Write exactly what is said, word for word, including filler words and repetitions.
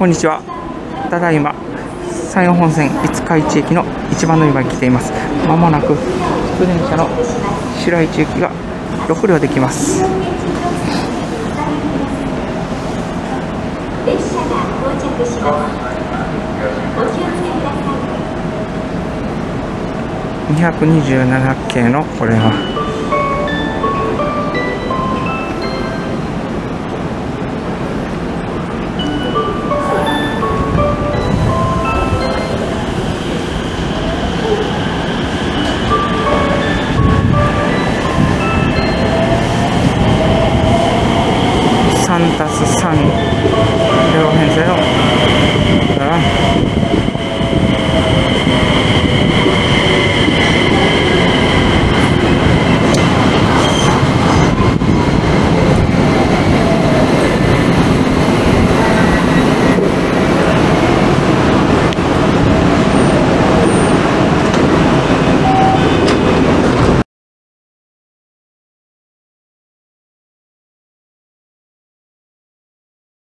こんにちは。ただいま山陽本線五日市駅の一番乗り場に来ています。まもなく普通電車の白市行きがろく両できます。 列車が到着します。お気をつけください。 にひゃくにじゅうなな系のこれはさんたすさん